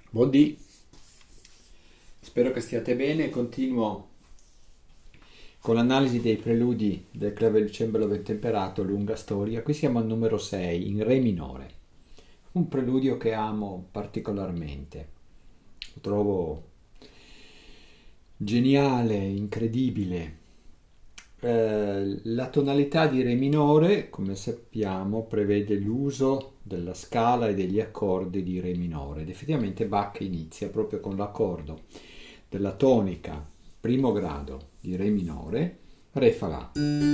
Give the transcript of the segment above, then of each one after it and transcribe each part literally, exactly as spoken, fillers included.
Buondì, spero che stiate bene. Continuo con l'analisi dei preludi del clavicembalo ben temperato, lunga storia. Qui siamo al numero sei, in re minore, un preludio che amo particolarmente. Lo trovo geniale, incredibile. Eh, la tonalità di re minore, come sappiamo, prevede l'uso della scala e degli accordi di re minore ed effettivamente Bach inizia proprio con l'accordo della tonica primo grado di re minore, re fa la.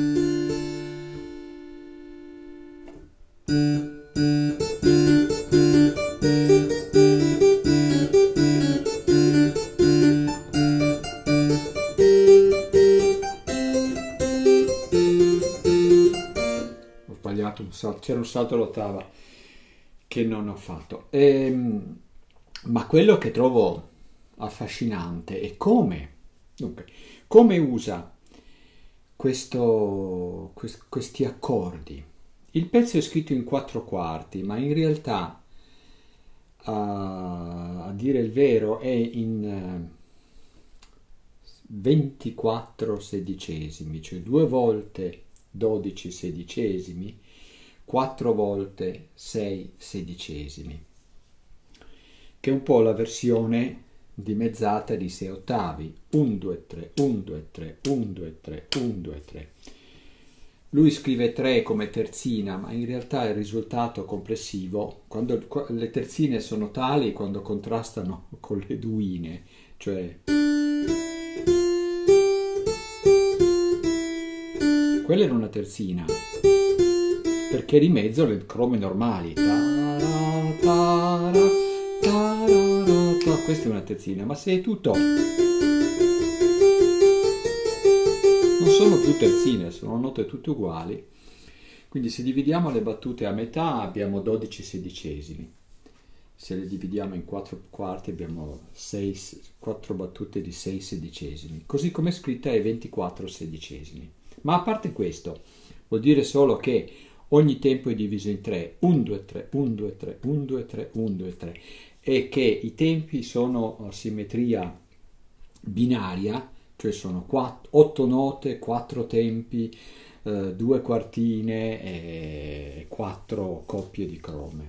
Ho sbagliato un salto, c'era un salto all'ottava che non ho fatto. Ehm, ma quello che trovo affascinante è come, dunque, come usa questo, quest- questi accordi. Il pezzo è scritto in quattro quarti, ma in realtà, a, a dire il vero, è in eh, ventiquattro sedicesimi, cioè due volte dodici sedicesimi, quattro volte sei sedicesimi, che è un po' la versione dimezzata di sei ottavi, uno due tre, uno due tre, uno due tre, uno due tre. Lui scrive tre come terzina, ma in realtà il risultato complessivo, quando le terzine sono tali quando contrastano con le duine, cioè quella era una terzina, perché di mezzo le crome normali. Tara, tara, tara, tara. Questa è una terzina, ma se è tutto, non sono più terzine, sono note tutte uguali. Quindi se dividiamo le battute a metà abbiamo dodici sedicesimi. Se le dividiamo in quattro quarti abbiamo sei, quattro battute di sei sedicesimi. Così come scritta è ventiquattro sedicesimi. Ma a parte questo, vuol dire solo che ogni tempo è diviso in tre, uno due tre, uno due tre, uno due tre, uno due tre, e che i tempi sono a simmetria binaria, cioè sono otto note, quattro tempi, eh, due quartine e quattro coppie di crome.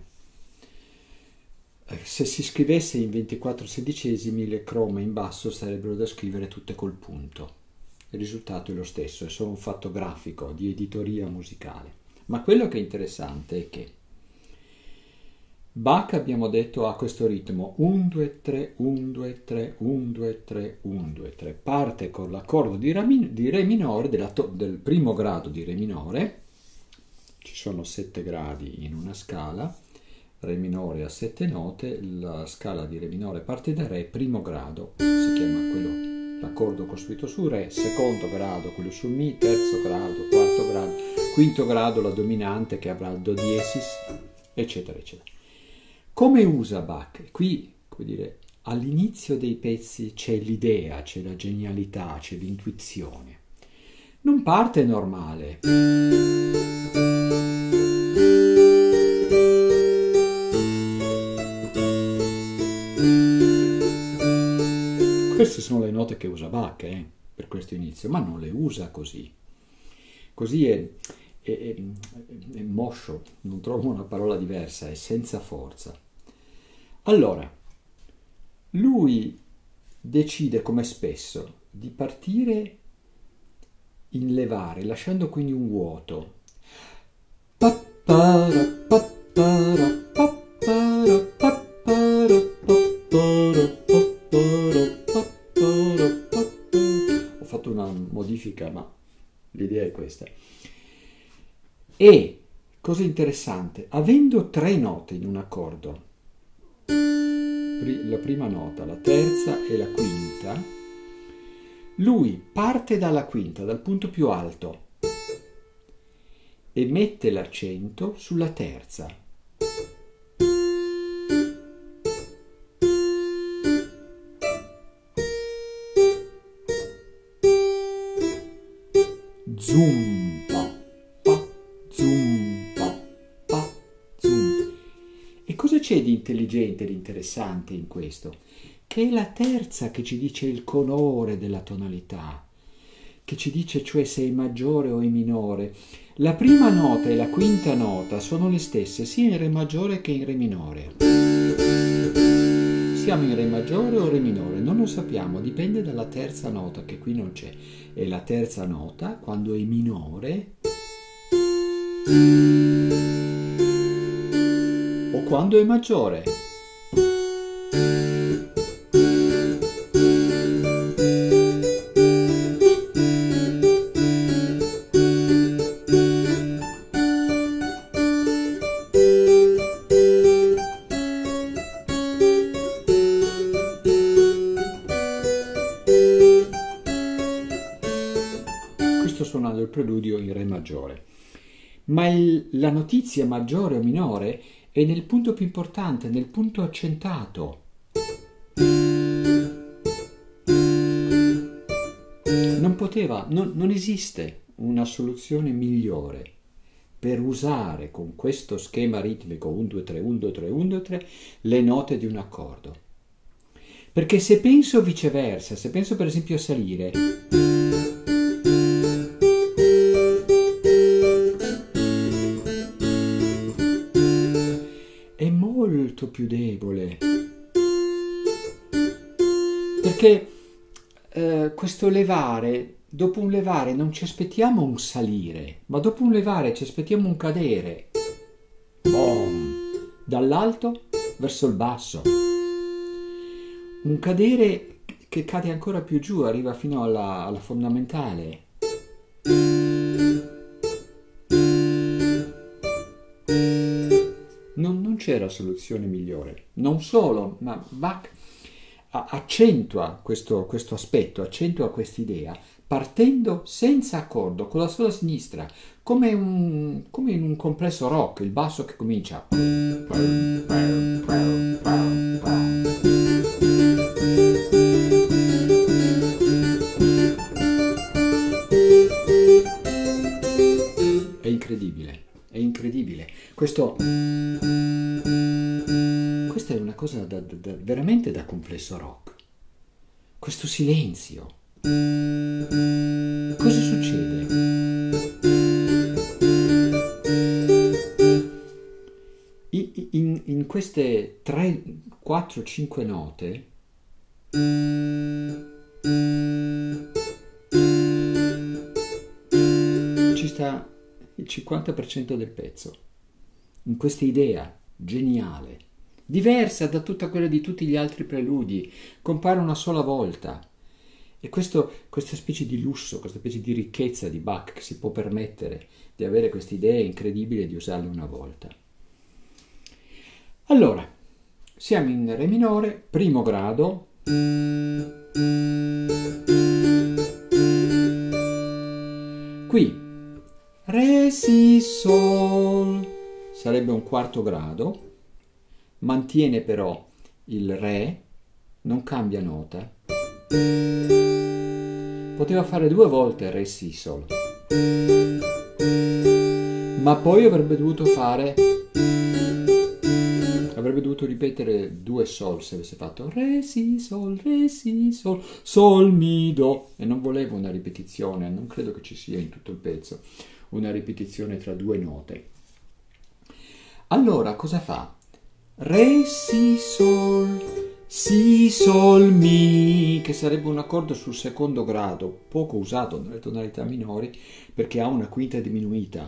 Se si scrivesse in ventiquattro sedicesimi, le crome in basso sarebbero da scrivere tutte col punto. Il risultato è lo stesso, è solo un fatto grafico di editoria musicale. Ma quello che è interessante è che Bach, abbiamo detto, ha questo ritmo uno due tre, uno due tre, uno due tre, uno due tre. Parte con l'accordo di re, di re minore, della to, del primo grado di re minore. Ci sono sette gradi in una scala, re minore a sette note, la scala di re minore parte da re, primo grado, si chiama quello, l'accordo costruito su re, secondo grado quello su mi, terzo grado, quarto grado, quinto grado la dominante che avrà il do diesis, eccetera, eccetera. Come usa Bach? Qui, come dire, all'inizio dei pezzi c'è l'idea, c'è la genialità, c'è l'intuizione. Non parte normale. Queste sono le note che usa Bach, eh, per questo inizio, ma non le usa così. Così è, è, è, è moscio, non trovo una parola diversa, è senza forza. Allora, lui decide, come spesso, di partire in levare, lasciando quindi un vuoto. Pappara, pappara, pappara, pappara, pappara, pappara, pappara, pappara. Ho fatto una modifica, ma l'idea è questa. E, cosa interessante, avendo tre note in un accordo, la prima nota, la terza e la quinta, lui parte dalla quinta, dal punto più alto, e mette l'accento sulla terza. Zoom, pa, pa, zoom, pa, pa, zoom. E cosa c'è di intelligente e di interessante in questo? Che è la terza che ci dice il colore della tonalità, che ci dice cioè se è maggiore o è minore. La prima nota e la quinta nota sono le stesse sia in Re maggiore che in Re minore. Siamo in Re maggiore o Re minore? Non lo sappiamo, dipende dalla terza nota che qui non c'è. E la terza nota, quando è minore o quando è maggiore. Suonando il preludio in Re maggiore, ma il, la notizia maggiore o minore è nel punto più importante, nel punto accentato. Non poteva, non, non esiste una soluzione migliore per usare con questo schema ritmico uno due tre uno due tre uno due tre le note di un accordo, perché se penso viceversa, se penso per esempio a salire, molto più debole, perché eh, questo levare, dopo un levare non ci aspettiamo un salire, ma dopo un levare ci aspettiamo un cadere, boom, dall'alto verso il basso, un cadere che cade ancora più giù, arriva fino alla, alla fondamentale. Non, non c'era soluzione migliore. Non solo, ma Bach accentua questo, questo aspetto, accentua quest'idea, partendo senza accordo, con la sola sinistra, come, un, come in un complesso rock, il basso che comincia. È incredibile. È incredibile. Questo, questa è una cosa da, da, da, veramente da complesso rock. Questo silenzio. Cosa succede? In, in, in queste tre, quattro, cinque note ci sta il cinquanta per cento del pezzo, in questa idea geniale, diversa da tutta quella di tutti gli altri preludi, compare una sola volta. E questo, questa specie di lusso, questa specie di ricchezza di Bach, che si può permettere di avere questa idea incredibile e di usarle una volta. Allora, siamo in Re minore, primo grado. Qui Re, Si, Sol, sarebbe un quarto grado, mantiene però il Re, non cambia nota. Poteva fare due volte Re, Si, Sol, ma poi avrebbe dovuto fare, avrebbe dovuto ripetere due Sol se avesse fatto Re, Si, Sol, Re, Si, Sol, Sol, Mi, Do, e non volevo una ripetizione, non credo che ci sia in tutto il pezzo una ripetizione tra due note. Allora cosa fa? Re, Si, Sol, Si, Sol, Mi, che sarebbe un accordo sul secondo grado, poco usato nelle tonalità minori perché ha una quinta diminuita.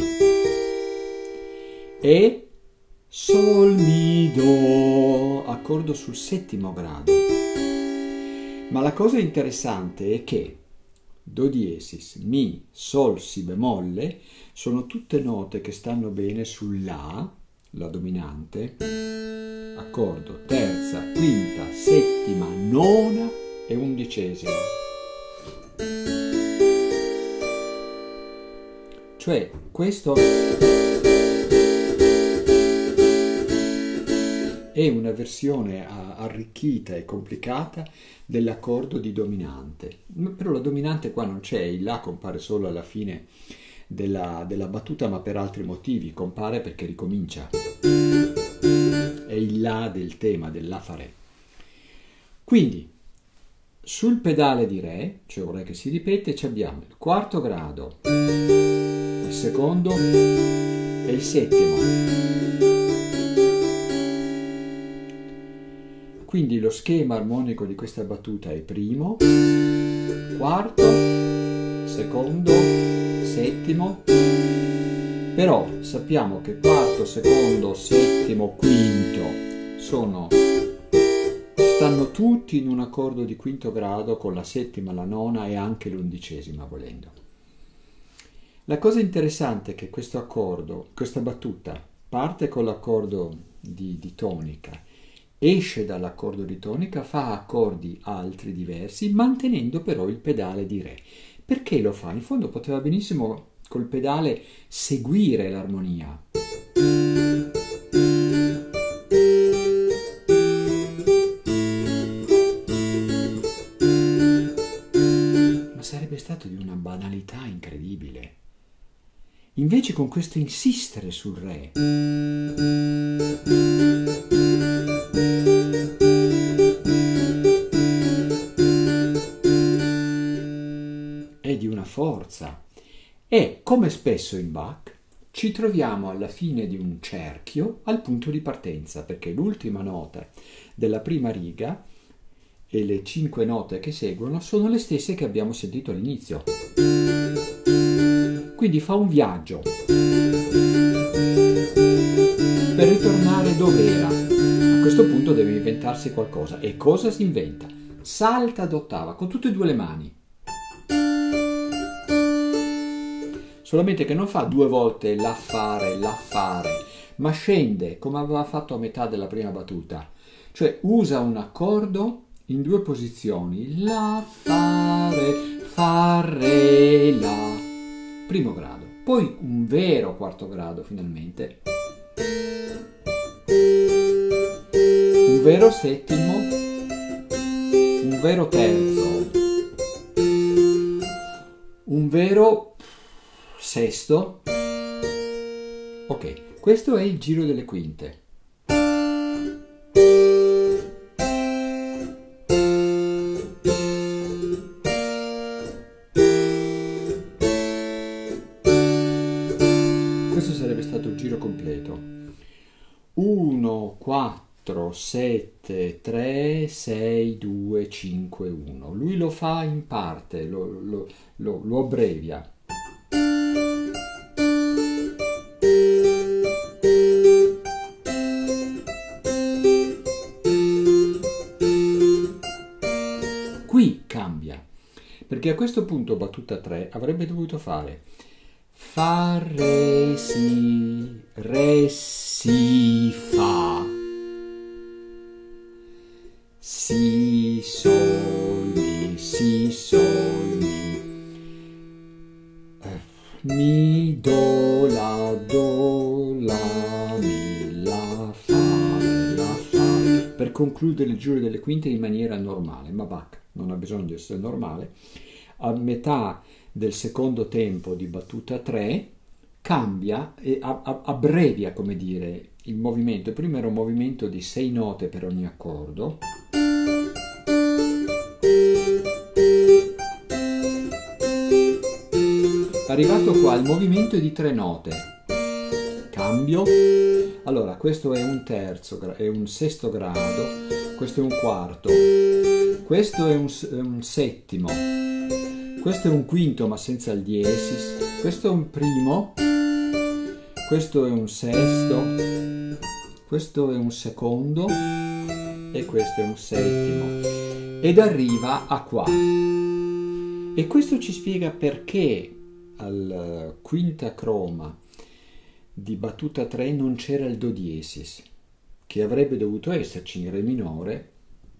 E Sol, Mi, Do, accordo sul settimo grado. Ma la cosa interessante è che Do diesis, Mi, Sol, Si bemolle sono tutte note che stanno bene sul La, la dominante, accordo terza, quinta, settima, nona e undicesima. Cioè questo è una versione arricchita e complicata dell'accordo di dominante, però la dominante qua non c'è, il La compare solo alla fine della, della battuta, ma per altri motivi, compare perché ricomincia, è il La del tema, del La fa Re. Quindi, sul pedale di Re, cioè un Re che si ripete, ci abbiamo il quarto grado, il secondo e il settimo. Quindi lo schema armonico di questa battuta è primo, quarto, secondo, settimo. Però sappiamo che quarto, secondo, settimo, quinto sono, stanno tutti in un accordo di quinto grado con la settima, la nona e anche l'undicesima volendo. La cosa interessante è che questo accordo, questa battuta, parte con l'accordo di, di tonica, esce dall'accordo di tonica, fa accordi altri diversi, mantenendo però il pedale di Re. Perché lo fa? In fondo poteva benissimo col pedale seguire l'armonia. Ma sarebbe stato di una banalità incredibile. Invece con questo insistere sul Re è di una forza. E, come spesso in Bach, ci troviamo alla fine di un cerchio al punto di partenza, perché l'ultima nota della prima riga e le cinque note che seguono sono le stesse che abbiamo sentito all'inizio. Quindi fa un viaggio per ritornare dov'era. A questo punto deve inventarsi qualcosa. E cosa si inventa? Salta d'ottava con tutte e due le mani. Solamente che non fa due volte la fare, la fare, ma scende come aveva fatto a metà della prima battuta. Cioè usa un accordo in due posizioni. La, fare, fare, la. Primo grado. Poi un vero quarto grado finalmente. Un vero settimo. Un vero terzo. Un vero sesto. Ok, questo è il giro delle quinte. Questo sarebbe stato il giro completo. uno, quattro, sette, tre, sei, due, cinque, uno. Lui lo fa in parte, lo, lo, lo, lo abbrevia. Qui cambia, perché a questo punto battuta tre avrebbe dovuto fare fa, re, si, re, si, fa, si, sol, mi, si, sol, mi, mi, do, la, do, la, mi, la, fa, la, fa, per concludere il giro delle quinte in maniera normale, ma Bach non ha bisogno di essere normale. A metà del secondo tempo di battuta tre cambia e abbrevia, come dire, il movimento. Prima era un movimento di sei note per ogni accordo. Arrivato qua il movimento è di tre note. Cambio. Allora, questo è un terzo, è un sesto grado, questo è un quarto, questo è un, un settimo, questo è un quinto ma senza il diesis, questo è un primo, questo è un sesto, questo è un secondo e questo è un settimo ed arriva a qua. E questo ci spiega perché al quinta croma di battuta tre non c'era il do diesis, che avrebbe dovuto esserci in re minore.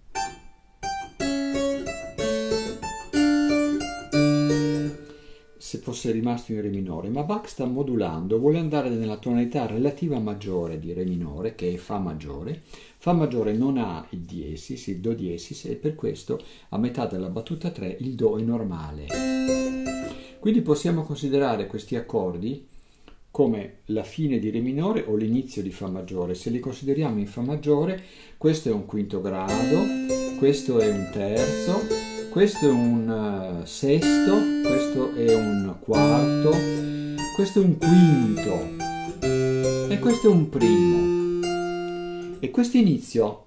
Se fosse rimasto in re minore, ma Bach sta modulando, vuole andare nella tonalità relativa maggiore di re minore, che è fa maggiore. Fa maggiore non ha il diesis, il do diesis, e per questo a metà della battuta tre il do è normale. Quindi possiamo considerare questi accordi come la fine di Re minore o l'inizio di Fa maggiore. Se li consideriamo in Fa maggiore, questo è un quinto grado, questo è un terzo, questo è un uh, sesto, questo è un quarto, questo è un quinto e questo è un primo. E questo inizio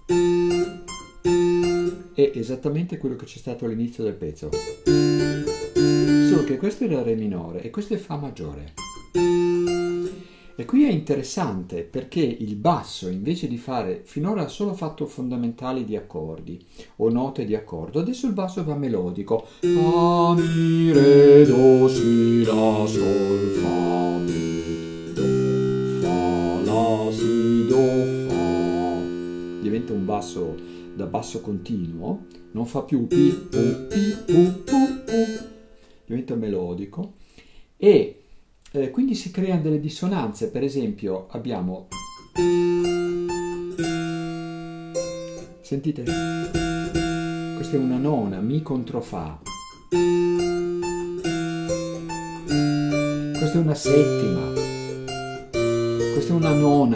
è esattamente quello che c'è stato all'inizio del pezzo, solo che questo era Re minore e questo è Fa maggiore. E qui è interessante perché il basso, invece di fare, finora ha solo fatto fondamentali di accordi o note di accordo, adesso il basso va melodico. Fa, mi, re, do, si, la, sol, fa, mi, do, fa, la, si, do, fa. Diventa un basso da basso continuo, non fa più pi, pu, pi, pu, pu, pu. Diventa melodico e Eh, quindi si creano delle dissonanze. Per esempio abbiamo, sentite, questa è una nona, mi contro fa, questa è una settima, questa è una nona,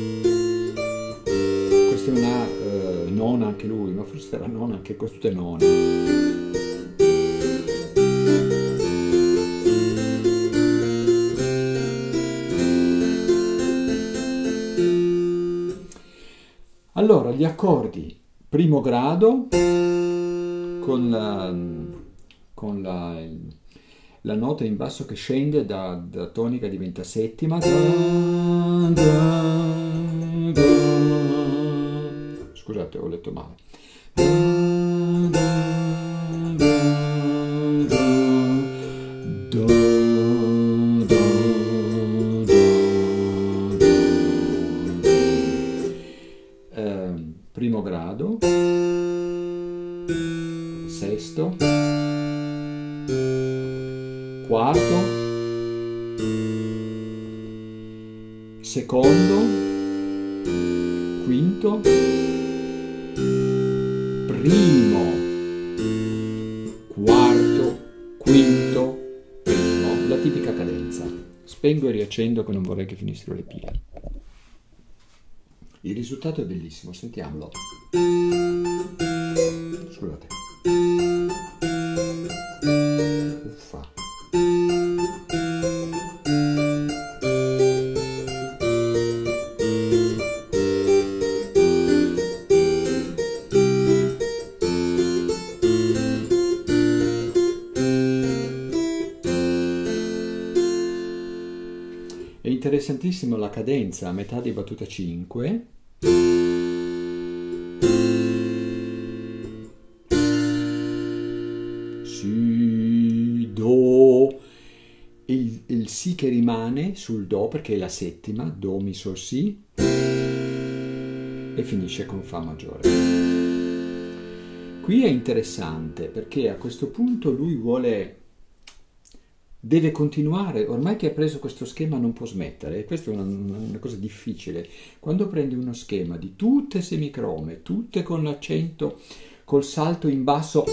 questa è una eh, nona anche lui, ma forse era nona anche queste tutte none. Allora, gli accordi primo grado con la, con la, la nota in basso che scende da, da tonica diventa settima. Da, da, da. Scusate, ho letto male. Da, da, da, da, da. Primo grado, sesto, quarto, secondo, quinto, primo, quarto, quinto, primo, la tipica cadenza. Spengo e riaccendo che non vorrei che finissero le pile. Il risultato è bellissimo, sentiamolo. Scusate. Uffa. È interessantissima la cadenza a metà di battuta cinque. Si, do, il, il si che rimane sul do perché è la settima, do, mi, sol, si, e finisce con fa maggiore. Qui è interessante perché a questo punto lui vuole, deve continuare, ormai che ha preso questo schema non può smettere, e questa è una, una cosa difficile. Quando prendi uno schema di tutte semicrome, tutte con l'accento, col salto in basso,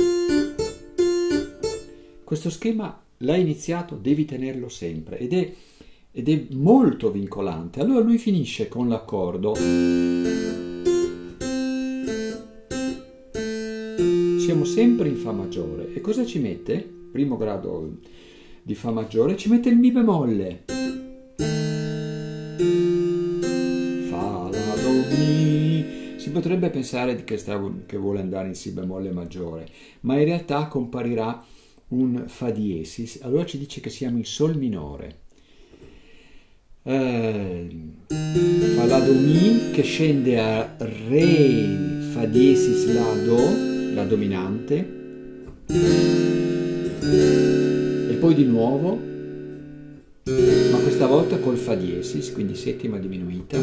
questo schema l'hai iniziato, devi tenerlo sempre ed è, ed è molto vincolante. Allora lui finisce con l'accordo. Siamo sempre in Fa maggiore. E cosa ci mette? Primo grado di Fa maggiore, ci mette il Mi bemolle. Fa, La, Do, Mi. Si potrebbe pensare che, sta, che vuole andare in Si bemolle maggiore, ma in realtà comparirà un Fa diesis, allora ci dice che siamo in Sol minore. Eh, Fa, La, Do, Mi che scende a Re, Fa diesis, La, Do, la dominante, e poi di nuovo, ma questa volta col Fa diesis, quindi settima diminuita.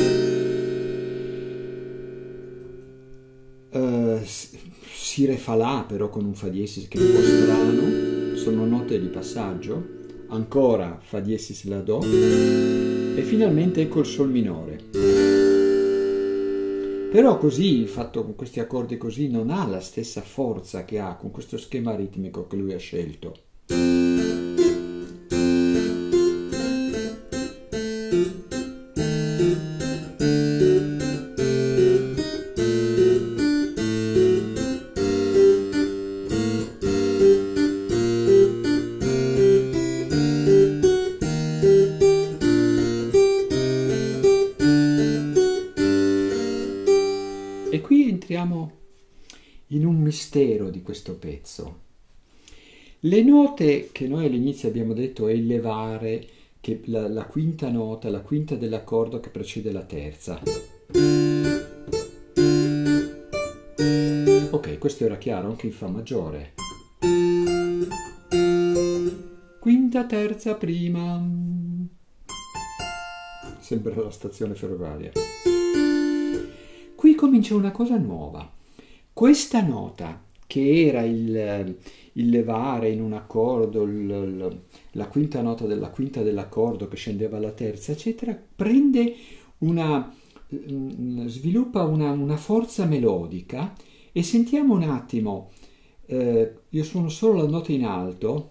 Uh, Si, Re, Fa, La però con un Fa diesis che è un po' strano, sono note di passaggio, ancora Fa diesis, La, Do, e finalmente ecco il Sol minore. Però così, fatto con questi accordi così, non ha la stessa forza che ha con questo schema ritmico che lui ha scelto. E qui entriamo in un mistero di questo pezzo. Le note che noi all'inizio abbiamo detto è il levare, che la, la quinta nota, la quinta dell'accordo che precede la terza. Ok, questo era chiaro anche in Fa maggiore. Quinta, terza, prima. Sembra la stazione ferroviaria. Qui comincia una cosa nuova. Questa nota, che era il, il levare in un accordo, il, il, la quinta nota della quinta dell'accordo che scendeva alla terza, eccetera, prende una, sviluppa una, una forza melodica. E sentiamo un attimo, eh, io suono solo la nota in alto.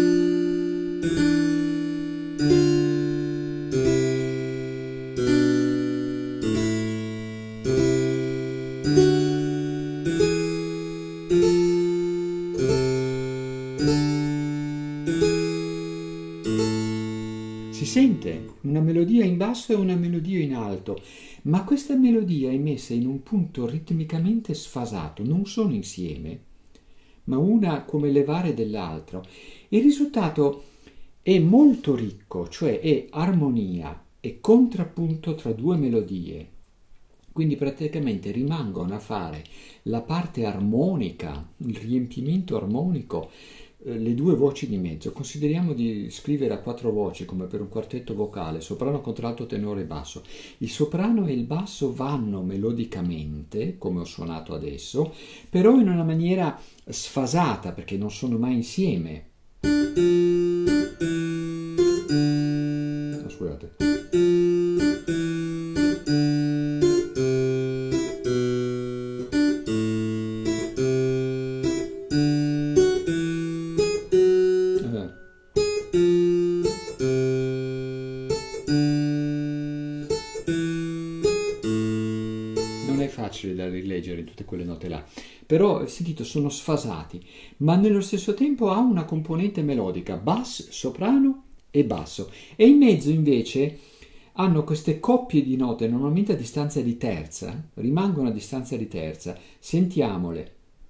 Si sente una melodia in basso e una melodia in alto, ma questa melodia è messa in un punto ritmicamente sfasato, non sono insieme, ma una come levare dell'altro. Il risultato è molto ricco, cioè è armonia e contrappunto tra due melodie. Quindi praticamente rimangono a fare la parte armonica, il riempimento armonico, le due voci di mezzo. Consideriamo di scrivere a quattro voci come per un quartetto vocale, soprano, contralto, tenore e basso. Il soprano e il basso vanno melodicamente, come ho suonato adesso, però in una maniera sfasata, perché non sono mai insieme. Oh, scusate. Facile da rileggere tutte quelle note là, però sentito sono sfasati, ma nello stesso tempo ha una componente melodica, basso, soprano e basso, e in mezzo invece hanno queste coppie di note normalmente a distanza di terza, rimangono a distanza di terza. Sentiamole.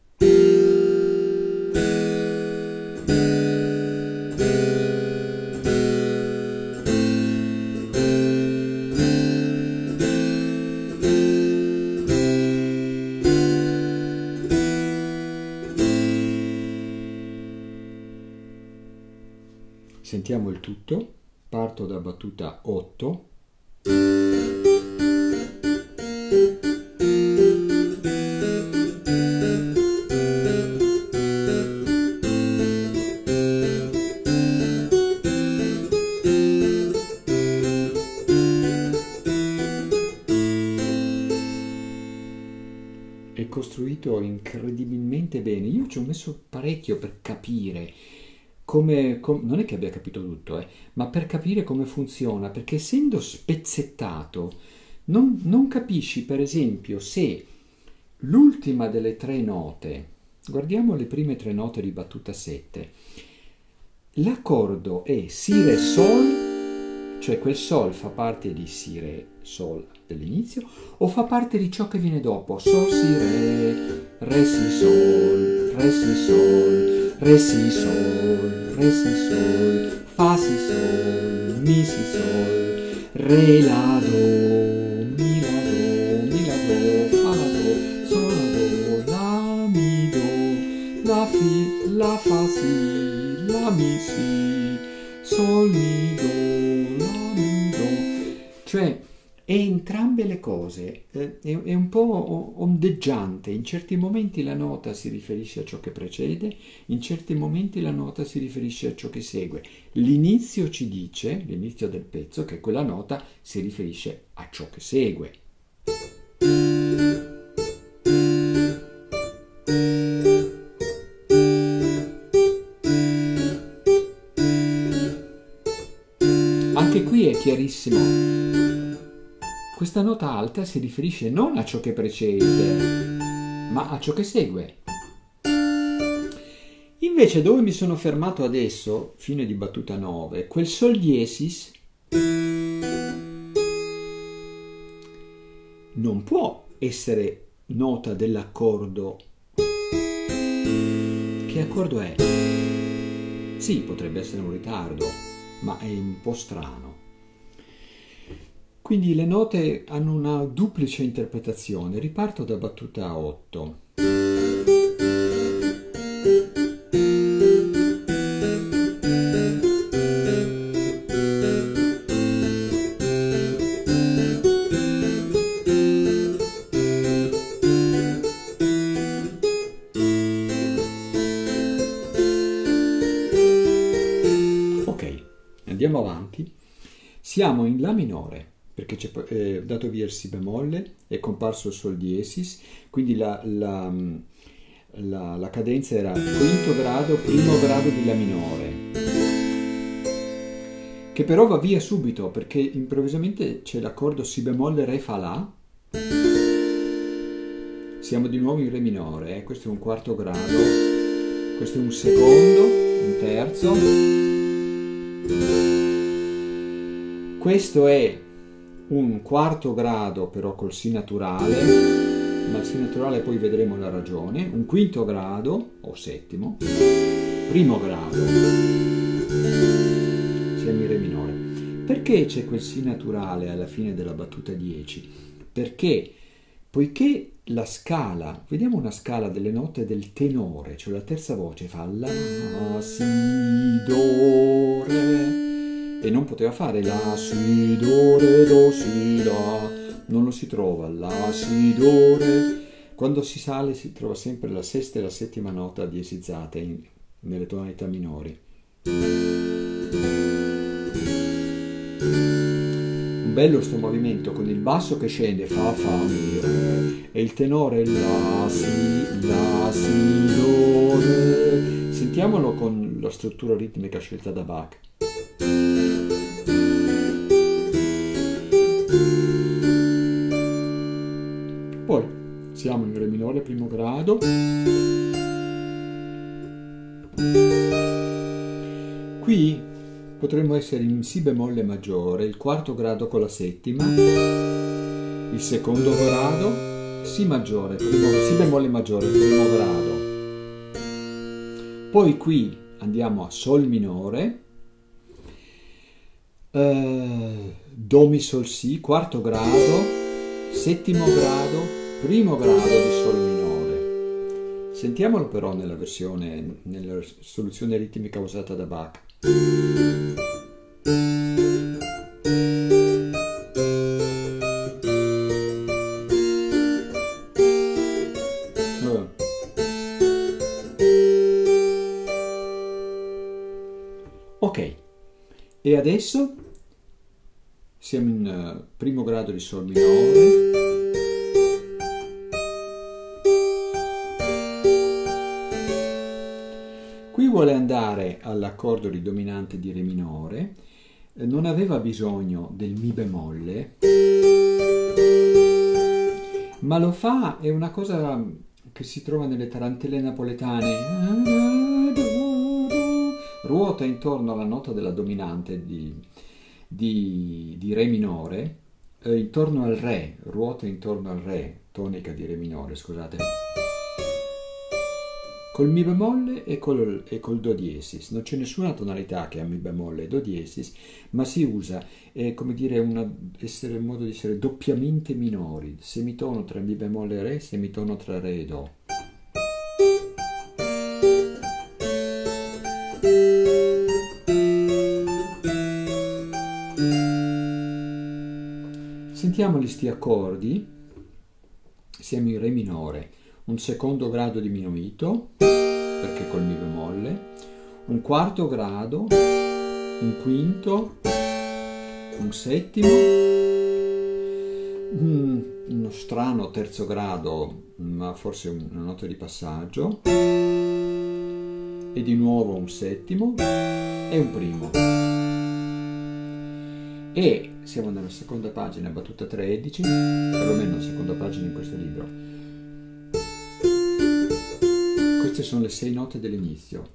Sentiamo il tutto, parto da battuta otto. È costruito incredibilmente bene, io ci ho messo parecchio per capire. Come, com, non è che abbia capito tutto, eh, ma per capire come funziona, perché essendo spezzettato non, non capisci per esempio se l'ultima delle tre note, guardiamo le prime tre note di battuta sette, l'accordo è Si, Re, Sol, cioè quel Sol fa parte di Si, Re, Sol dell'inizio o fa parte di ciò che viene dopo, Sol, Si, Re, Re, Si, Sol, Re, Si, Sol, Re, Si, Sol, Re, Si, Sol, Fa, Si, Sol, Mi, Si, Sol, Re, La, Do, Mi, La, Do, Mi, La, Do, Fa, La, Do, Sol, La, Do, La, Mi, Do, La, Fi, La, Fa, Si, La, Mi, Si, Sol, Mi, Do, La, Mi, Do. Cioè, è entrambe le cose, eh, è, è un po' ondeggiante, in certi momenti la nota si riferisce a ciò che precede, in certi momenti la nota si riferisce a ciò che segue. L'inizio ci dice, l'inizio del pezzo, che quella nota si riferisce a ciò che segue. Anche qui è chiarissimo. Questa nota alta si riferisce non a ciò che precede, ma a ciò che segue. Invece dove mi sono fermato adesso, fine di battuta nove, quel Sol diesis non può essere nota dell'accordo. Che accordo è? Sì, potrebbe essere un ritardo, ma è un po' strano. Quindi le note hanno una duplice interpretazione. Riparto da battuta otto. Ok, andiamo avanti. Siamo in La minore, perché c'è eh, dato via il Si bemolle, è comparso il Sol diesis, quindi la, la, la, la cadenza era quinto grado, primo grado di La minore, che però va via subito, perché improvvisamente c'è l'accordo Si bemolle, Re, Fa, La. Siamo di nuovo in Re minore, eh? Questo è un quarto grado, questo è un secondo, un terzo, questo è un quarto grado però col Si naturale, ma il Si naturale poi vedremo la ragione, un quinto grado o settimo, primo grado, siamo in Re minore. Perché c'è quel Si naturale alla fine della battuta dieci? Perché poiché la scala, vediamo una scala delle note del tenore, cioè la terza voce fa La, Si, Do, Re, e non poteva fare La, Si, Do, Re, Do, Si, La, non lo si trova, La, Si, Do, Re. Quando si sale si trova sempre la sesta e la settima nota diesizzate in, nelle tonalità minori. Bello sto movimento con il basso che scende, Fa, Fa, Mi, Re, e il tenore La, Si, La, Si, Do, Re. Sentiamolo con la struttura ritmica scelta da Bach. Poi siamo in Re minore, primo grado. Qui potremmo essere in Si bemolle maggiore, il quarto grado con la settima, il secondo grado, Si maggiore, primo, Si bemolle maggiore, primo grado. Poi qui andiamo a Sol minore, eh, Do, Mi, Sol, Si, quarto grado, settimo grado, primo grado di Sol minore. Sentiamolo però nella versione, nella soluzione ritmica usata da Bach. Ok, e adesso siamo in uh, primo grado di Sol minore. Qui vuole andare all'accordo ridominante di Re minore, eh, non aveva bisogno del Mi bemolle, ma lo fa, è una cosa che si trova nelle tarantelle napoletane, ruota intorno alla nota della dominante di, di, di Re minore, eh, intorno al Re, ruota intorno al Re, tonica di Re minore, scusate, col Mi bemolle e col, e col Do diesis. Non c'è nessuna tonalità che ha Mi bemolle e Do diesis, ma si usa, è come dire, una, essere, un modo di essere doppiamente minori, semitono tra Mi bemolle e Re, semitono tra Re e Do. Sentiamoli sti accordi, siamo in Re minore, un secondo grado diminuito, perché col Mi bemolle, un quarto grado, un quinto, un settimo, uno strano terzo grado, ma forse una nota di passaggio, e di nuovo un settimo e un primo. E siamo nella seconda pagina, battuta tredici, perlomeno la seconda pagina in questo libro. Queste sono le sei note dell'inizio.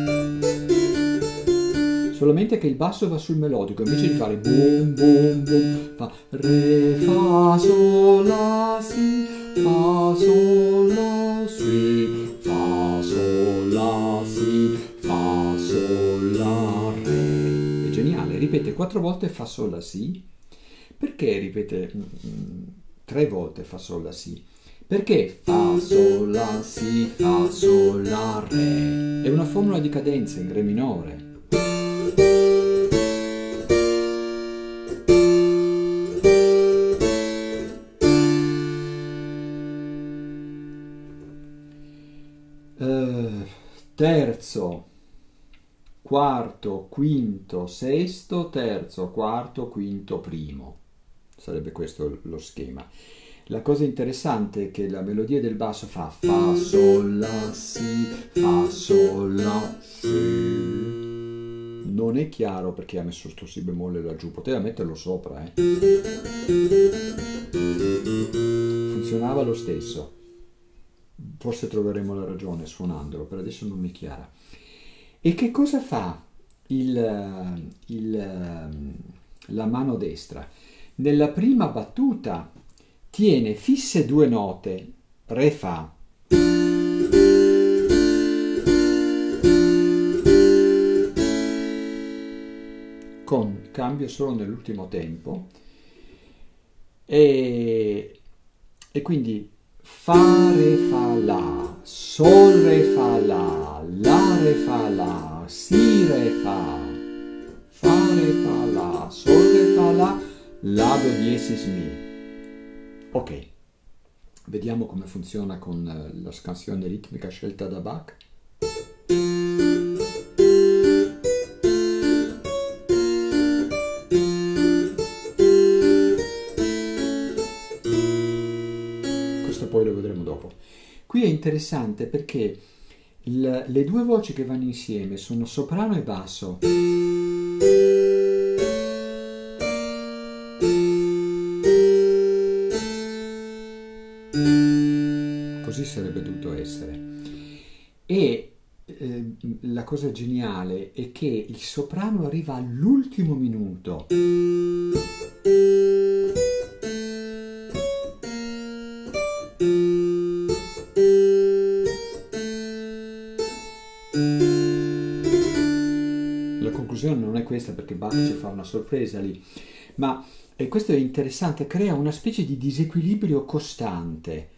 Solamente che il basso va sul melodico, invece di fare boom boom boom, fa Re, Fa, Sol, La, Si, fa, sol, la, si, fa, sol, la, si, fa, sol, la, re. È geniale, ripete quattro volte fa, sol, la, si. Perché ripete mm, tre volte fa, sol, la, si? Perché fa, sol, la, si, fa, sol, la, re. È una formula di cadenza in re minore. Uh, terzo, quarto, quinto, sesto, terzo, quarto, quinto, primo. Sarebbe questo lo schema. La cosa interessante è che la melodia del basso fa fa, sol, la, si, fa, sol, la, si. Non è chiaro perché ha messo sto si bemolle laggiù, poteva metterlo sopra, eh. Funzionava lo stesso. Forse troveremo la ragione suonandolo, per adesso non mi è chiara. E che cosa fa il, il, la mano destra? Nella prima battuta tiene fisse due note, re fa, con cambio solo nell'ultimo tempo, e, e quindi fa, re, fa, la, sol, re, fa, la, la, re, fa, la, si, re, fa, fa, re, fa, la, sol, re, fa, la, la, do diesis, mi. Ok, vediamo come funziona con la scansione ritmica scelta da Bach. Questo poi lo vedremo dopo. Qui è interessante perché il, le due voci che vanno insieme sono soprano e basso. Così sarebbe dovuto essere. E eh, la cosa geniale è che il soprano arriva all'ultimo minuto. La conclusione non è questa perché Bach ci fa una sorpresa lì, ma e questo è interessante, crea una specie di disequilibrio costante.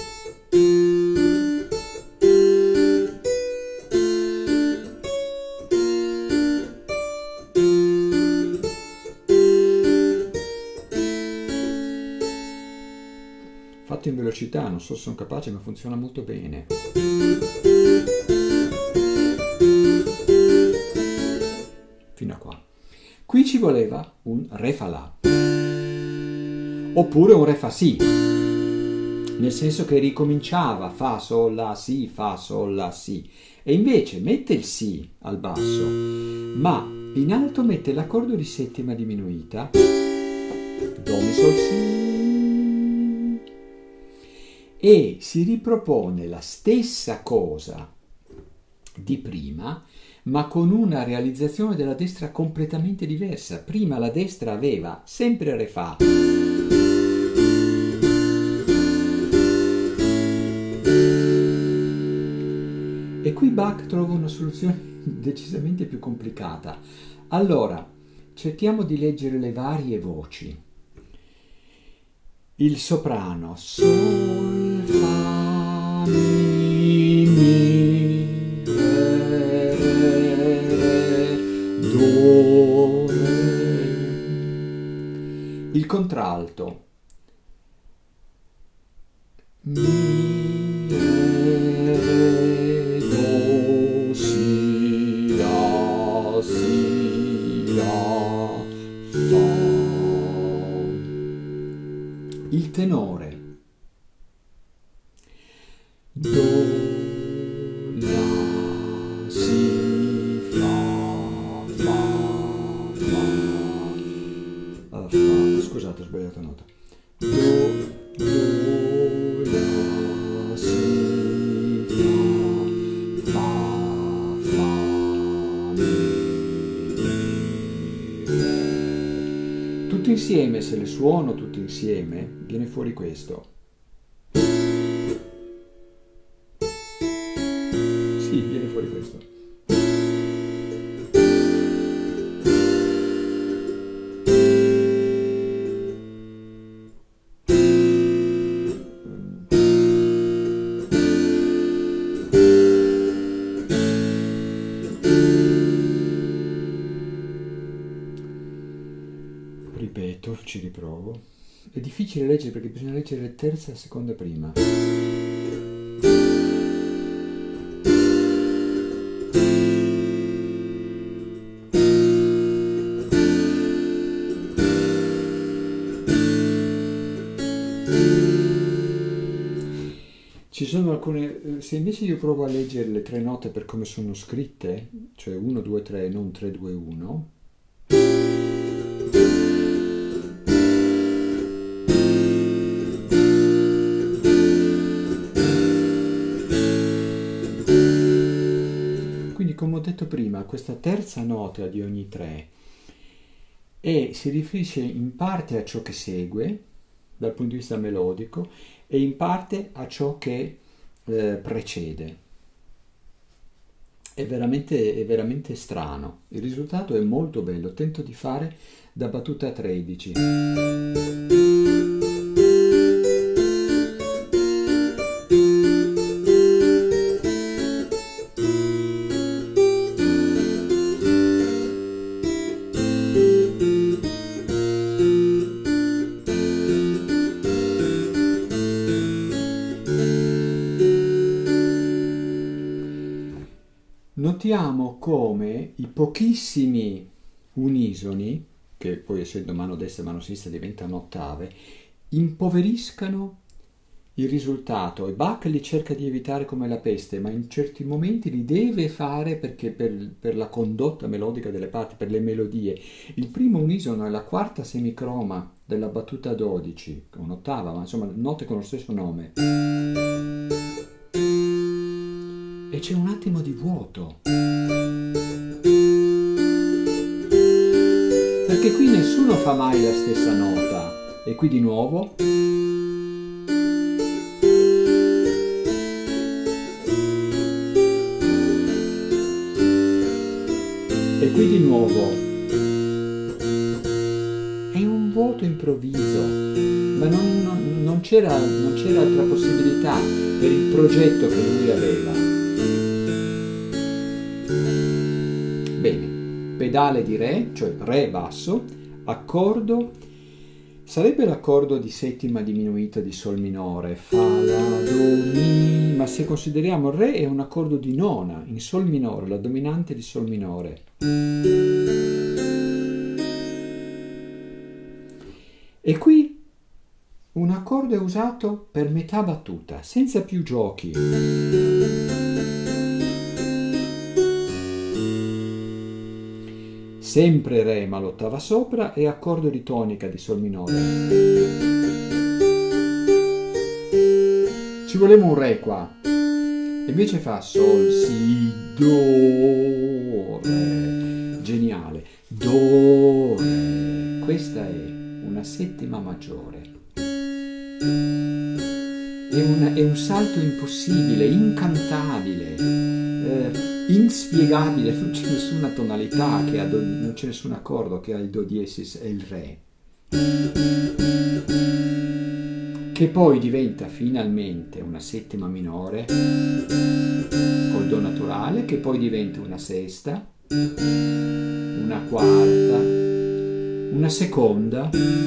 Fatto in velocità, non so se sono capace, ma funziona molto bene. Fino a qua. Qui ci voleva un re fa la, oppure un re fa si, nel senso che ricominciava fa, sol, la, si, fa, sol, la, si, e invece mette il si al basso, ma in alto mette l'accordo di settima diminuita, do, mi, sol, si, e si ripropone la stessa cosa di prima, ma con una realizzazione della destra completamente diversa. Prima la destra aveva sempre re fa, e qui Bach trova una soluzione decisamente più complicata. Allora, cerchiamo di leggere le varie voci. Il soprano, sol, fa, mi, mi, re, re, re, do, re. Il contralto, mi, re, re, do, si, la, si, la, fa. Il tenore, do, la, si, fa, fa, fa, uh, fa. Scusate, ho sbagliato nota. Do, do, la, si, fa, fa, fa, mi, re. Tutti insieme, se le suono tutti insieme, viene fuori questo. questo. Ripeto, ci riprovo. È difficile leggere perché bisogna leggere terza, seconda, prima. Ci sono alcune, se invece io provo a leggere le tre note per come sono scritte, cioè uno, due, tre, non tre, due, uno, quindi come ho detto prima, questa terza nota di ogni tre e si riferisce in parte a ciò che segue dal punto di vista melodico e in parte a ciò che eh, precede. È veramente, è veramente strano. Il risultato è molto bello. Tento di fare da battuta tredici. Notiamo come i pochissimi unisoni, che poi essendo mano destra e mano sinistra diventano ottave, impoveriscano il risultato e Bach li cerca di evitare come la peste, ma in certi momenti li deve fare perché per, per la condotta melodica delle parti, per le melodie. Il primo unisono è la quarta semicroma della battuta dodici, un'ottava, ma insomma note con lo stesso nome. E c'è un attimo di vuoto. Perché qui nessuno fa mai la stessa nota. E qui di nuovo. E qui di nuovo. È un vuoto improvviso. Ma non, non, non c'era non c'era altra possibilità per il progetto che lui aveva. Bene, pedale di Re, cioè Re basso, accordo, sarebbe l'accordo di settima diminuita di Sol minore, Fa, La, Do, Mi, ma se consideriamo il Re è un accordo di nona, in Sol minore, la dominante di Sol minore. E qui un accordo è usato per metà battuta, senza più giochi. Sempre Re ma l'ottava sopra e accordo di tonica di Sol minore. Ci voleva un Re qua. E invece fa Sol, Si, Do, Re. Geniale. Do, Re. Questa è una settima maggiore. È, una, è un salto impossibile, incantabile. Eh, inspiegabile, non c'è nessuna tonalità che ha do, non c'è nessun accordo che ha il do diesis e il Re, che poi diventa finalmente una settima minore col do naturale, che poi diventa una sesta, una quarta, una seconda,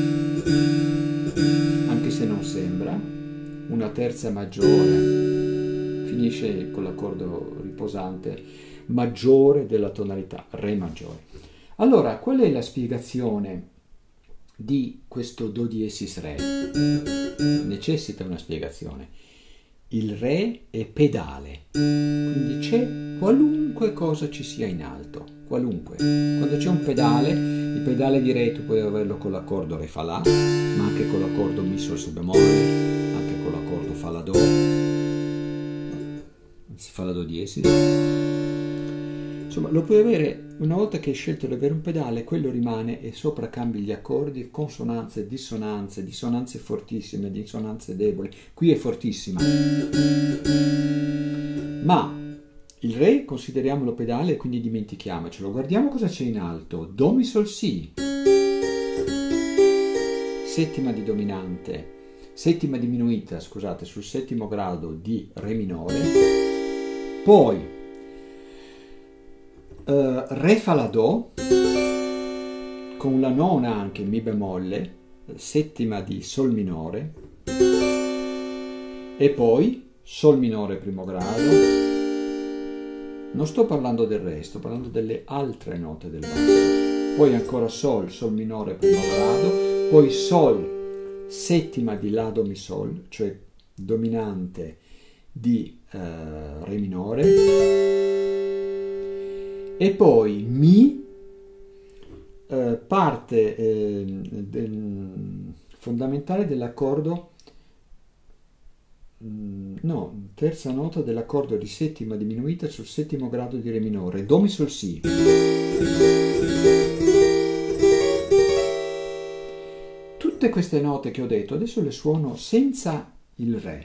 anche se non sembra, una terza maggiore, finisce con l'accordo riposante maggiore della tonalità, Re maggiore. Allora, qual è la spiegazione di questo Do diesis Re? Necessita una spiegazione. Il Re è pedale, quindi c'è qualunque cosa ci sia in alto, qualunque. Quando c'è un pedale, il pedale di Re tu puoi averlo con l'accordo Re Fa La, ma anche con l'accordo Mi Sol Si bemolle, anche con l'accordo Fa La Do, si fa la Do diesis. Insomma, lo puoi avere una volta che hai scelto di avere un pedale, quello rimane e sopra cambi gli accordi, consonanze, dissonanze, dissonanze fortissime, dissonanze deboli. Qui è fortissima. Ma Il Re consideriamolo pedale e quindi dimentichiamocelo. Guardiamo cosa c'è in alto. Do, Mi, Sol, Si. Settima di dominante, settima diminuita, scusate, sul settimo grado di Re minore. Poi uh, Re fa la Do, con la nona anche Mi bemolle, settima di Sol minore. E poi Sol minore primo grado. Non sto parlando del Re, sto parlando delle altre note del basso. Poi ancora Sol, Sol minore primo grado. Poi Sol, settima di La, Do, Mi, Sol, cioè dominante di uh, Re minore. E poi Mi, uh, parte eh, del, fondamentale dell'accordo, no, terza nota dell'accordo di settima diminuita sul settimo grado di Re minore. Do, Mi, Sol, Si. Tutte queste note che ho detto adesso le suono senza il Re.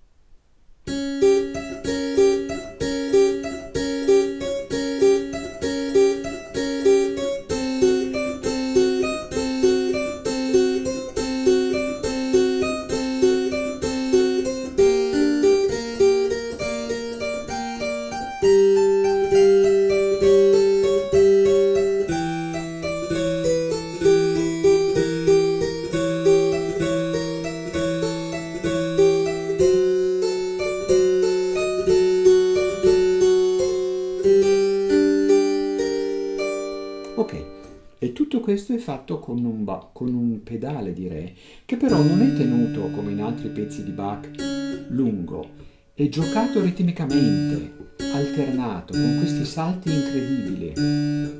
Questo è fatto con un, con un pedale di Re, che però non è tenuto come in altri pezzi di Bach lungo, è giocato ritmicamente, alternato, con questi salti incredibili.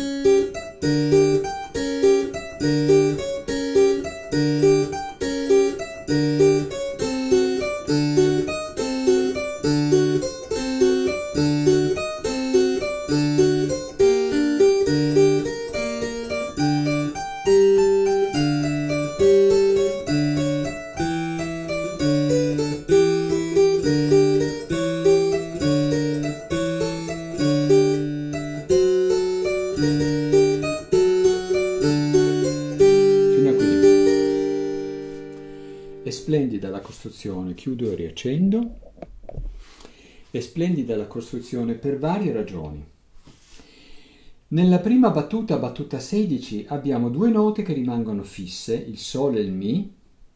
Splendida la costruzione, chiudo e riaccendo, è splendida la costruzione per varie ragioni. Nella prima battuta, battuta sedici, abbiamo due note che rimangono fisse, il Sol e il Mi,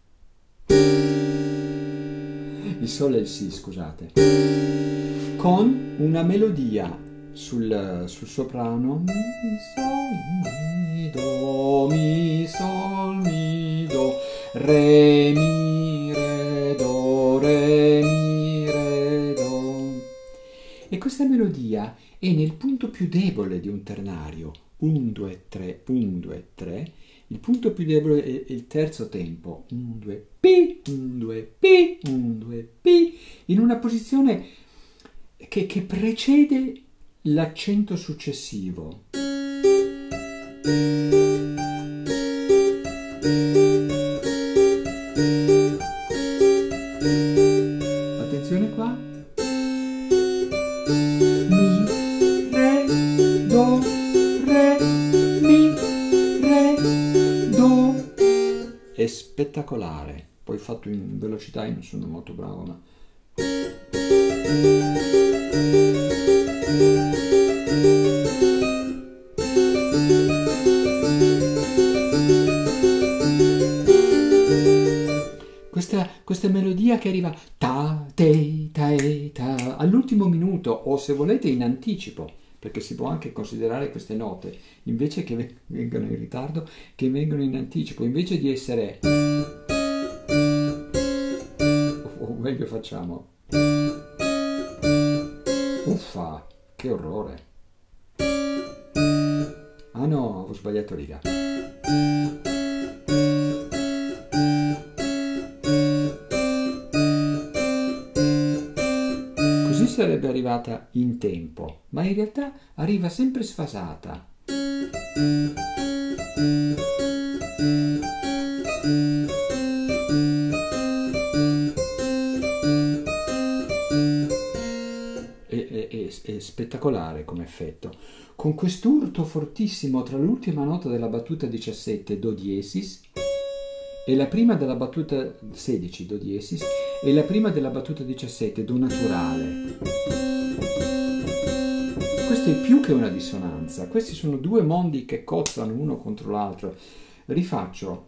il Sol e il Si, scusate, con una melodia sul, sul soprano, Mi, Sol, Mi, Do, Mi, Sol, Mi, Do, Re, Mi, Re, Do, Re, Mi, Re, Do. E questa melodia è nel punto più debole di un ternario, uno, due, tre, uno, due, tre. Il punto più debole è il terzo tempo, uno, due, Pi, uno, due, Pi, uno, due, Pi, in una posizione che, che precede l'accento successivo. Attenzione qua. Mi, Re, Do, Re, Mi, Re, Do. È spettacolare. Poi fatto in velocità, io non sono molto bravo, ma... Questa, questa melodia che arriva ta, te, ta, e, ta, all'ultimo minuto, o se volete in anticipo, perché si può anche considerare queste note, invece che vengano in ritardo, che vengono in anticipo, invece di essere... o meglio facciamo... Uffa, che orrore! Ah no, ho sbagliato riga. Così sarebbe arrivata in tempo, ma in realtà arriva sempre sfasata. è spettacolare come effetto. Con quest'urto fortissimo tra l'ultima nota della battuta diciassette, Do diesis, e la prima della battuta sedici, Do diesis, e la prima della battuta diciassette, Do naturale. Questo è più che una dissonanza, questi sono due mondi che cozzano uno contro l'altro. Rifaccio.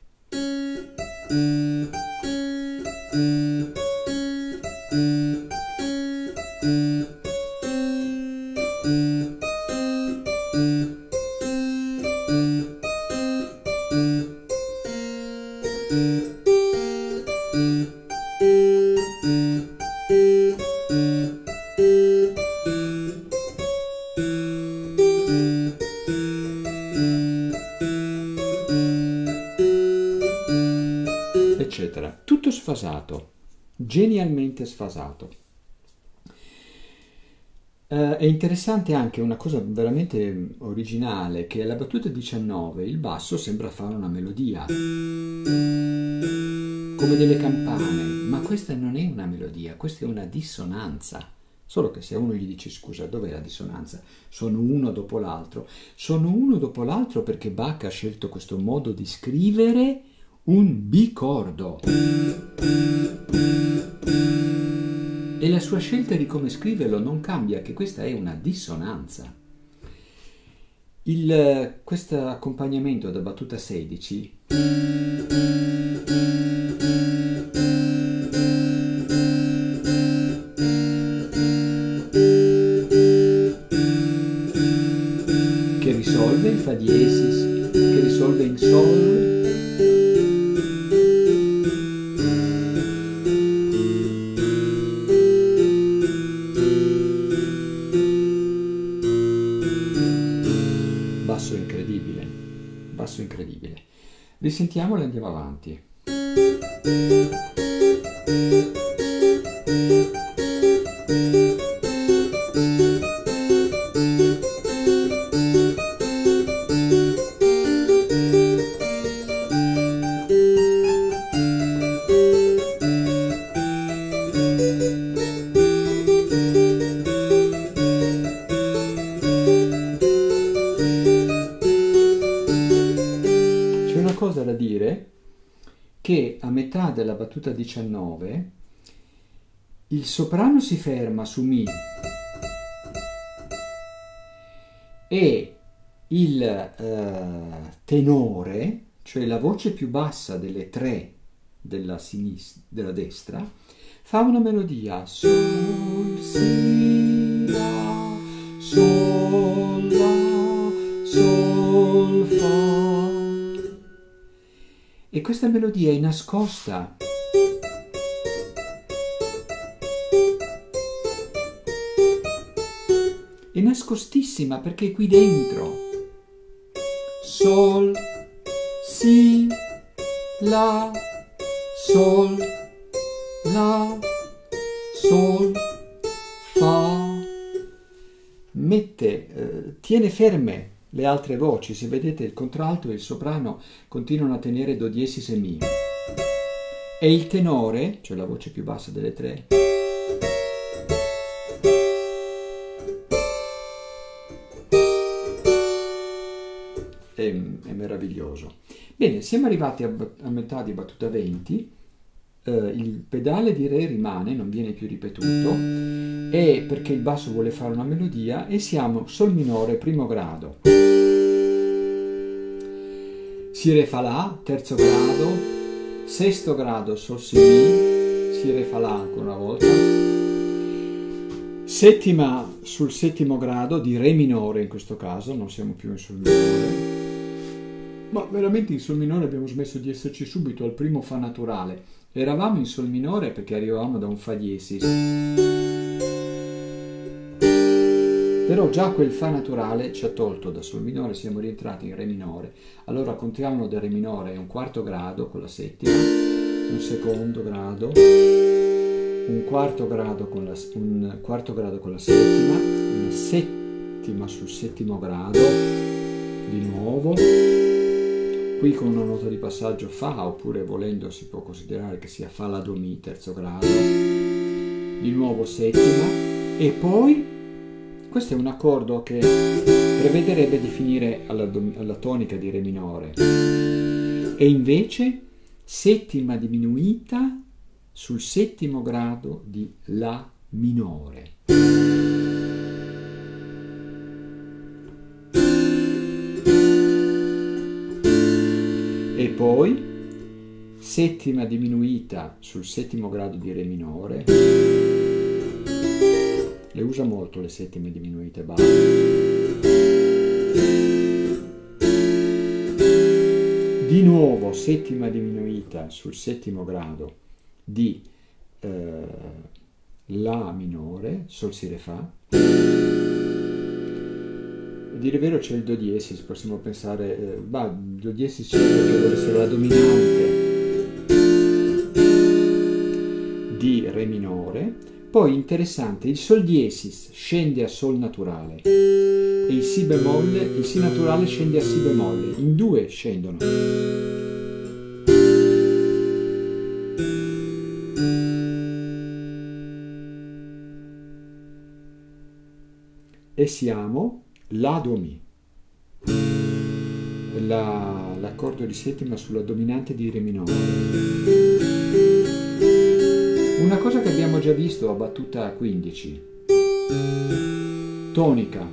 Eccetera. Tutto sfasato, genialmente sfasato. Uh, è interessante anche una cosa veramente originale, che alla battuta diciannove il basso sembra fare una melodia, come delle campane, ma questa non è una melodia, questa è una dissonanza. Solo che se uno gli dice scusa, dov'è la dissonanza? Sono uno dopo l'altro. Sono uno dopo l'altro perché Bach ha scelto questo modo di scrivere un bicordo. E la sua scelta di come scriverlo non cambia, che questa è una dissonanza. Il, questo accompagnamento da battuta sedici che risolve in fa diesis, che risolve in sol, basso incredibile, basso incredibile. Risentiamolo e andiamo avanti. Cosa da dire che a metà della battuta diciannove il soprano si ferma su Mi e il eh, tenore, cioè la voce più bassa delle tre della, sinistra, della destra, fa una melodia Sol, Si, La, Sol, La, Sol, Fa. E questa melodia è nascosta. È nascostissima perché è qui dentro. Sol, Si, La, Sol, La, Sol, Fa. Mette, eh, tiene ferme le altre voci. Se vedete, il contralto e il soprano continuano a tenere Do diesis e Mi, e il tenore, cioè la voce più bassa delle tre, è, è meraviglioso. Bene, siamo arrivati a, a metà di battuta venti. Uh, il pedale di Re rimane, non viene più ripetuto, e perché il basso vuole fare una melodia, e siamo Sol minore primo grado, Si Re fa La terzo grado, sesto grado Sol Si Mi, Si Re fa La ancora una volta, settima sul settimo grado di Re minore, in questo caso non siamo più in Sol minore, ma veramente in Sol minore abbiamo smesso di esserci subito al primo Fa naturale. Eravamo in Sol minore perché arrivavamo da un Fa diesis, però già quel Fa naturale ci ha tolto da Sol minore, siamo rientrati in Re minore. Allora contiamo da Re minore un quarto grado con la settima, un secondo grado, un quarto grado con la, un quarto grado con la settima, una settima sul settimo grado, di nuovo, qui con una nota di passaggio Fa, oppure volendo si può considerare che sia Fa La Do Mi terzo grado, di nuovo settima, e poi questo è un accordo che prevederebbe di finire alla, alla tonica di Re minore, e invece settima diminuita sul settimo grado di La minore. E poi settima diminuita sul settimo grado di Re minore. Le usa molto le settime diminuite basse. Di nuovo settima diminuita sul settimo grado di eh, La minore, Sol si Re fa. A dire vero c'è il Do diesis, possiamo pensare, eh, bah, il Do diesis c'è perché deve essere la dominante di Re minore. Poi interessante, il Sol diesis scende a Sol naturale e il Si bemolle, il Si naturale scende a Si bemolle, in due scendono. E siamo La Do Mi, la, l'accordo di settima sulla dominante di Re minore. Una cosa che abbiamo già visto a battuta quindici, tonica,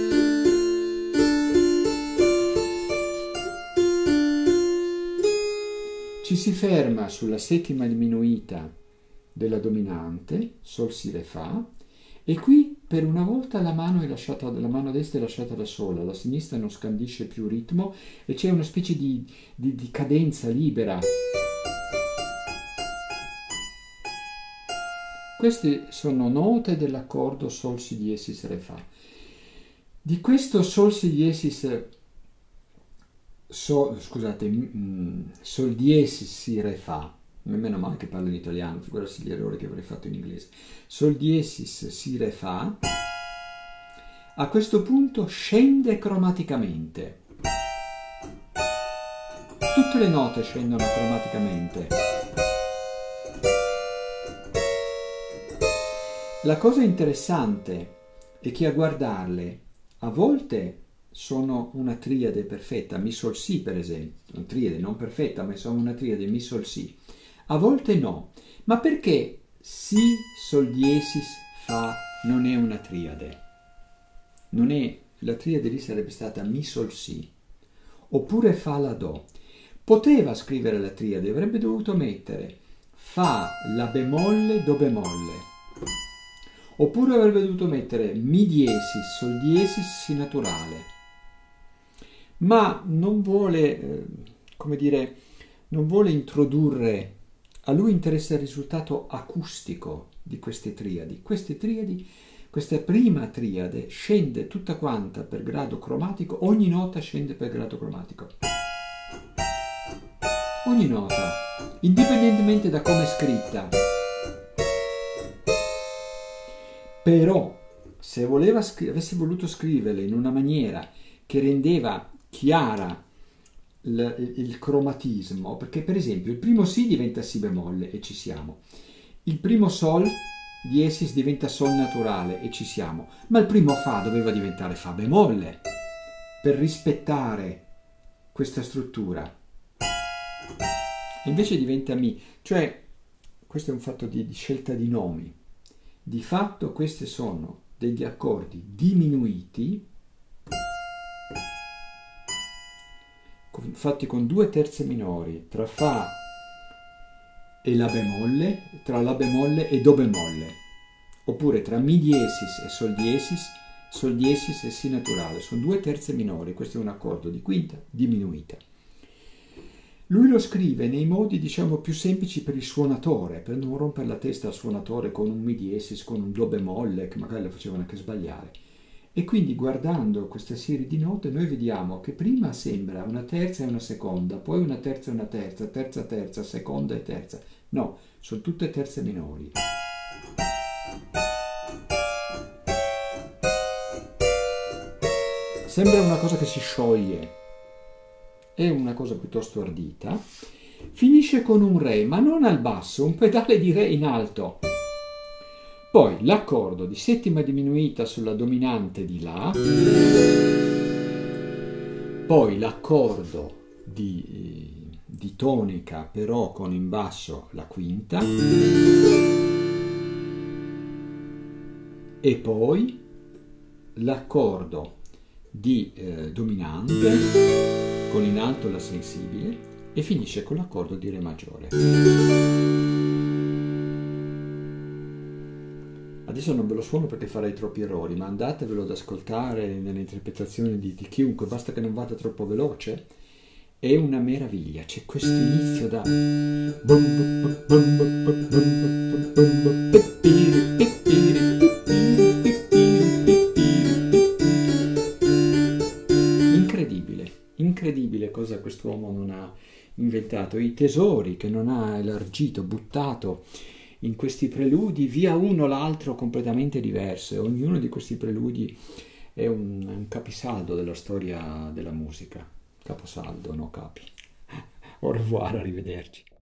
ci si ferma sulla settima diminuita della dominante, Sol si Re fa, e qui per una volta la mano, è lasciata, la mano destra è lasciata da sola, la sinistra non scandisce più ritmo e c'è una specie di, di, di cadenza libera. Queste sono note dell'accordo Sol Si diesis Re fa. Di questo Sol Si diesis, so, scusate, mm, Sol diesis Si Re fa, meno male che parlo in italiano, figurarsi gli errori che avrei fatto in inglese. Sol diesis Si Re fa, a questo punto scende cromaticamente. Tutte le note scendono cromaticamente. La cosa interessante è che a guardarle, a volte sono una triade perfetta, Mi Sol Si per esempio, una triade non perfetta, ma sono una triade Mi Sol Si. A volte no, ma perché Si Sol diesis Fa non è una triade? Non è, la triade lì sarebbe stata Mi Sol Si, oppure Fa La Do. Poteva scrivere la triade, avrebbe dovuto mettere Fa La bemolle Do bemolle. Oppure avrebbe dovuto mettere Mi diesis, Sol diesis, Si naturale. Ma non vuole, eh, come dire, non vuole introdurre, a lui interessa il risultato acustico di queste triadi. Queste triadi, questa prima triade scende tutta quanta per grado cromatico, ogni nota scende per grado cromatico. Ogni nota, indipendentemente da come è scritta. Però, se voleva scri- avesse voluto scriverle in una maniera che rendeva chiara il, il cromatismo, perché per esempio il primo Si diventa Si bemolle e ci siamo, il primo Sol diesis diventa Sol naturale e ci siamo, ma il primo Fa doveva diventare Fa bemolle per rispettare questa struttura. E invece diventa Mi, cioè questo è un fatto di, di scelta di nomi. Di fatto questi sono degli accordi diminuiti fatti con due terze minori tra Fa e La bemolle, tra La bemolle e Do bemolle, oppure tra Mi diesis e Sol diesis, Sol diesis e Si naturale. Sono due terze minori, questo è un accordo di quinta diminuita. Lui lo scrive nei modi, diciamo, più semplici per il suonatore, per non rompere la testa al suonatore con un Mi diesis, con un Do bemolle, che magari lo facevano anche sbagliare. E quindi guardando questa serie di note noi vediamo che prima sembra una terza e una seconda, poi una terza e una terza, terza terza, seconda e terza. No, sono tutte terze minori. Sembra una cosa che si scioglie. È una cosa piuttosto ardita. Finisce con un Re, ma non al basso, un pedale di Re in alto. Poi l'accordo di settima diminuita sulla dominante di La, poi l'accordo di, di tonica però con in basso la quinta, e poi l'accordo di eh, dominante con in alto la sensibile e finisce con l'accordo di Re maggiore. Adesso non ve lo suono perché farei troppi errori, ma andatevelo ad ascoltare nelle interpretazioni di, di chiunque, basta che non vada troppo veloce. È una meraviglia, c'è questo inizio da incredibile, incredibile cosa quest'uomo non ha inventato, i tesori che non ha elargito, buttato in questi preludi, via uno l'altro completamente diverso, e ognuno di questi preludi è un, un capisaldo della storia della musica. Caposaldo, no capi. Au revoir, arrivederci.